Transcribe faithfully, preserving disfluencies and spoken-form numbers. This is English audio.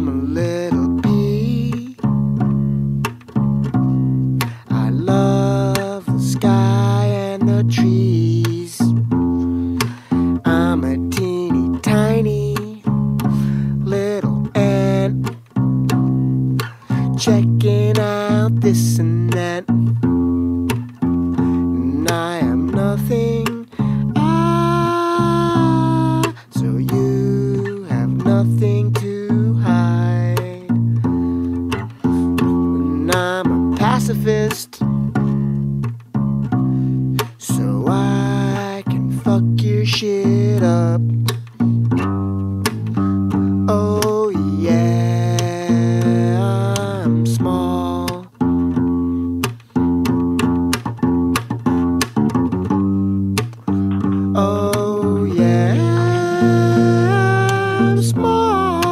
I'm a little bee. I love the sky and the trees. I'm a teeny tiny little ant, checking out this and that. And I am nothing, ah, so you have nothing to hide. And I'm a pacifist, so I can fuck your shit up. Oh yeah, I'm small. Oh yeah, I'm small.